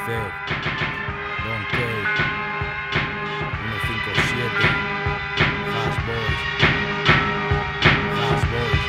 care, don't care, 157, Hash Boys, Hash Boys.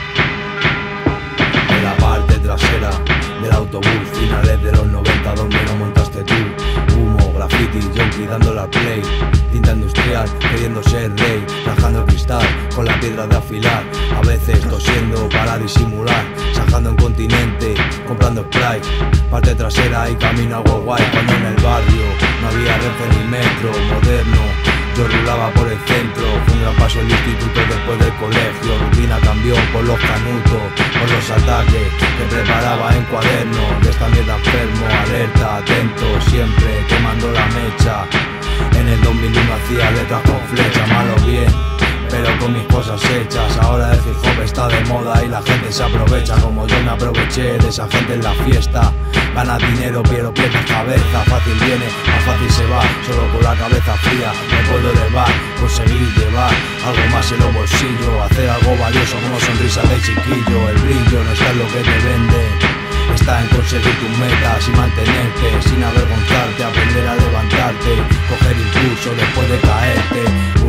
En la parte trasera del autobús, finales de los 90, donde no montaste tú. Humo, graffiti, junkie dándole al play, tinta industrial, queriendo ser rey, rajando el cristal con la piedra de afilar, a veces tosiendo para disimular, sajando en continente, comprando Sprite, parte trasera y camino a algo guay. Cuando en el barrio no había renfe ni metro moderno, yo rulaba por el centro. Fue un gran paso el instituto después del colegio. Rutina cambió por los canutos, por los ataques que preparaba en cuaderno. De esta mierda enfermo, alerta, atento, siempre quemando la mecha. En el 2001 hacía letras con flecha, malo bien, pero con mis cosas hechas. Ahora el hip hop está de moda y la gente se aprovecha, como yo me aproveché de esa gente en la fiesta. Gana dinero pero pierdes cabeza, fácil viene, más fácil se va. Solo con la cabeza fría me puedo elevar, conseguir llevar algo más en los bolsillos, hacer algo valioso como sonrisa de chiquillo. El brillo no está en lo que te vende, está en conseguir tus metas y mantenerte sin avergonzarte, aprender a levantarte, coger impulso después de caerte.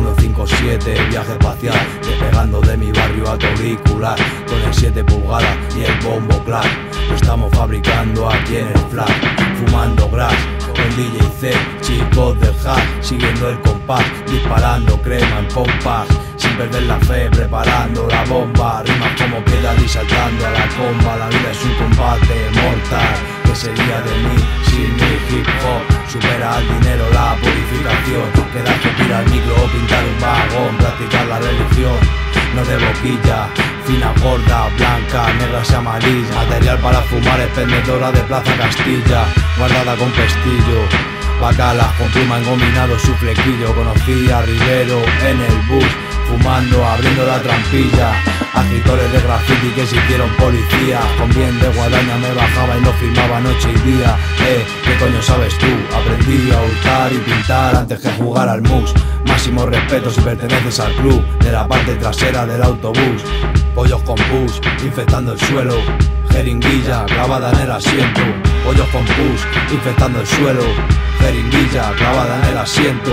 157, viaje espacial, despegando de mi barrio a tu auricular, con el 7 pulgadas y el bombo clap. Lo estamos fabricando aquí en el flat, fumando grass con DJ C, chicos del hack, siguiendo el compás, disparando crema en pompas, sin perder la fe, preparando la bomba. Rimas como piedras y saltando a la comba. La vida es un combate mortal, ¿qué sería de mí sin mi hip hop? Supera al dinero la purificación, queda escupir al micro o pintar un vagón, practicar la religión, no de boquilla, fina, gorda, blanca, negras y amarillas. Material para fumar, expendedora de Plaza Castilla, guardada con pestillo, bacalas con pluma engominado su flequillo. Conocí a Rivero en el bus, fumando, abriendo la trampilla. Agitores de graffiti que se hicieron policía, con bien de guadaña me bajaba y lo firmaba noche y día. ¿Qué coño sabes tú? Aprendí a hurtar y pintar antes que jugar al mus. Máximo respeto si perteneces al club de la parte trasera del autobús. Pollos con pus, infectando el suelo, jeringuilla clavada en el asiento. Pollos con pus, infectando el suelo, jeringuilla clavada en el asiento.